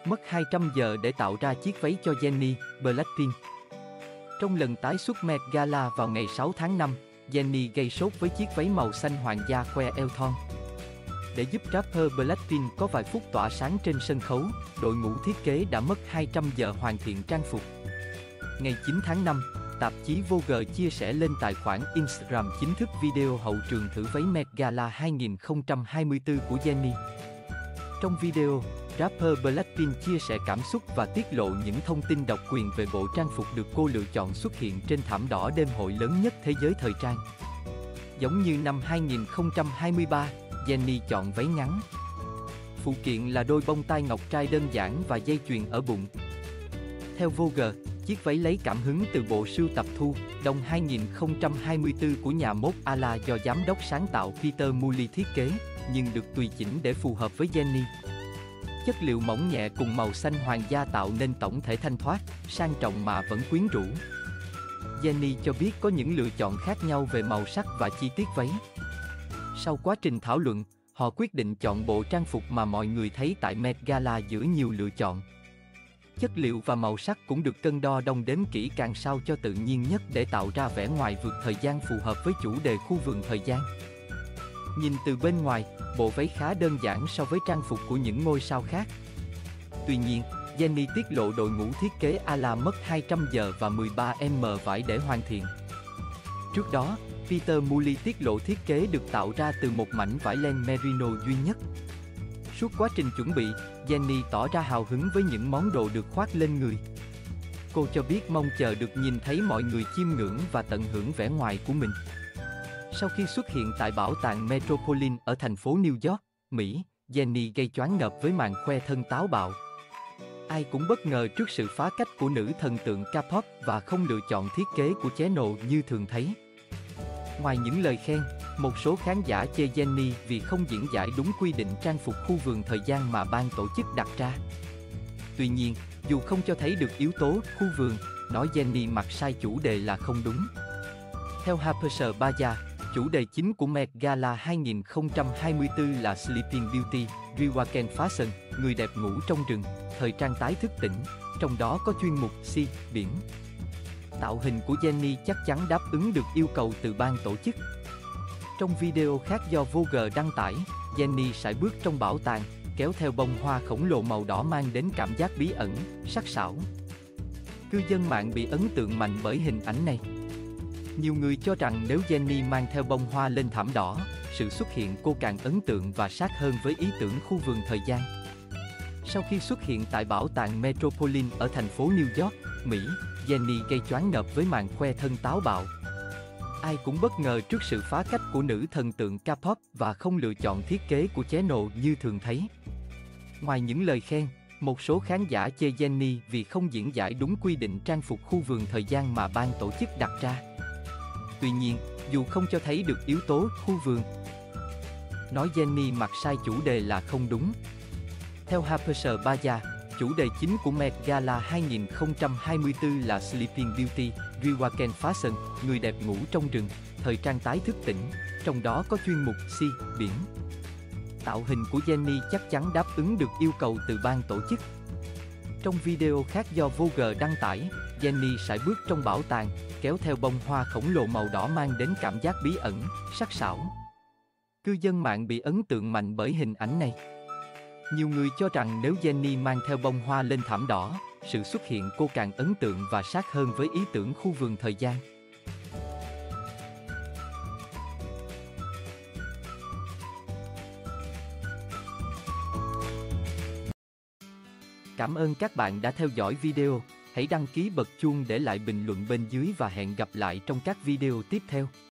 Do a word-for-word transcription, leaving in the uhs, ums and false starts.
mất hai trăm giờ để tạo ra chiếc váy cho Jennie, Blackpink. Trong lần tái xuất Met Gala vào ngày sáu tháng năm, Jennie gây sốt với chiếc váy màu xanh hoàng gia khoe eo thon. Để giúp rapper Blackpink có vài phút tỏa sáng trên sân khấu, đội ngũ thiết kế đã mất hai trăm giờ hoàn thiện trang phục. Ngày chín tháng năm, tạp chí Vogue chia sẻ lên tài khoản Instagram chính thức video hậu trường thử váy Met Gala hai không hai tư của Jennie. Trong video, rapper Blackpink chia sẻ cảm xúc và tiết lộ những thông tin độc quyền về bộ trang phục được cô lựa chọn xuất hiện trên thảm đỏ đêm hội lớn nhất thế giới thời trang. Giống như năm hai không hai ba, Jennie chọn váy ngắn. Phụ kiện là đôi bông tai ngọc trai đơn giản và dây chuyền ở bụng. Theo Vogue, chiếc váy lấy cảm hứng từ bộ sưu tập Thu, Đông hai không hai tư của nhà mốt Ala do giám đốc sáng tạo Peter Mully thiết kế, nhưng được tùy chỉnh để phù hợp với Jennie. Chất liệu mỏng nhẹ cùng màu xanh hoàng gia tạo nên tổng thể thanh thoát, sang trọng mà vẫn quyến rũ. Jennie cho biết có những lựa chọn khác nhau về màu sắc và chi tiết váy. Sau quá trình thảo luận, họ quyết định chọn bộ trang phục mà mọi người thấy tại Met Gala giữa nhiều lựa chọn. Chất liệu và màu sắc cũng được cân đo đong đếm kỹ càng sao cho tự nhiên nhất để tạo ra vẻ ngoài vượt thời gian phù hợp với chủ đề khu vườn thời gian. Nhìn từ bên ngoài, bộ váy khá đơn giản so với trang phục của những ngôi sao khác. Tuy nhiên, Jennie tiết lộ đội ngũ thiết kế Ala mất hai trăm giờ và mười ba mét vải để hoàn thiện. Trước đó, Peter Mully tiết lộ thiết kế được tạo ra từ một mảnh vải len merino duy nhất. Suốt quá trình chuẩn bị, Jennie tỏ ra hào hứng với những món đồ được khoác lên người. Cô cho biết mong chờ được nhìn thấy mọi người chiêm ngưỡng và tận hưởng vẻ ngoài của mình. Sau khi xuất hiện tại bảo tàng Metropolitan ở thành phố New York, Mỹ, Jennie gây choáng ngợp với màn khoe thân táo bạo. Ai cũng bất ngờ trước sự phá cách của nữ thần tượng K-pop và không lựa chọn thiết kế của Channel như thường thấy. Ngoài những lời khen, một số khán giả chê Jennie vì không diễn giải đúng quy định trang phục khu vườn thời gian mà ban tổ chức đặt ra. Tuy nhiên, dù không cho thấy được yếu tố khu vườn, nói Jennie mặc sai chủ đề là không đúng. Theo Harper's Bazaar, chủ đề chính của Met Gala hai không hai tư là Sleeping Beauty, Rewaken Fashion, người đẹp ngủ trong rừng, thời trang tái thức tỉnh, trong đó có chuyên mục Sea, biển. Tạo hình của Jennie chắc chắn đáp ứng được yêu cầu từ ban tổ chức. Trong video khác do Vogue đăng tải, Jennie sải bước trong bảo tàng, kéo theo bông hoa khổng lồ màu đỏ mang đến cảm giác bí ẩn, sắc sảo. Cư dân mạng bị ấn tượng mạnh bởi hình ảnh này. Nhiều người cho rằng nếu Jennie mang theo bông hoa lên thảm đỏ, sự xuất hiện cô càng ấn tượng và sát hơn với ý tưởng khu vườn thời gian. Sau khi xuất hiện tại bảo tàng Metropolitan ở thành phố New York, Mỹ, Jennie gây choáng ngợp với màn khoe thân táo bạo. Ai cũng bất ngờ trước sự phá cách của nữ thần tượng K-pop và không lựa chọn thiết kế của Channel như thường thấy. Ngoài những lời khen, một số khán giả chê Jennie vì không diễn giải đúng quy định trang phục khu vườn thời gian mà ban tổ chức đặt ra. Tuy nhiên, dù không cho thấy được yếu tố khu vườn, nói Jennie mặc sai chủ đề là không đúng. Theo Harper's Bazaar, chủ đề chính của Met Gala hai không hai tư là Sleeping Beauty, Rewaken Fashion, người đẹp ngủ trong rừng, thời trang tái thức tỉnh, trong đó có chuyên mục Sea, biển. Tạo hình của Jennie chắc chắn đáp ứng được yêu cầu từ ban tổ chức. Trong video khác do Vogue đăng tải, Jennie sải bước trong bảo tàng, kéo theo bông hoa khổng lồ màu đỏ mang đến cảm giác bí ẩn, sắc sảo. Cư dân mạng bị ấn tượng mạnh bởi hình ảnh này. Nhiều người cho rằng nếu Jennie mang theo bông hoa lên thảm đỏ, sự xuất hiện cô càng ấn tượng và sát hơn với ý tưởng khu vườn thời gian. Cảm ơn các bạn đã theo dõi video. Hãy đăng ký bật chuông để lại bình luận bên dưới và hẹn gặp lại trong các video tiếp theo.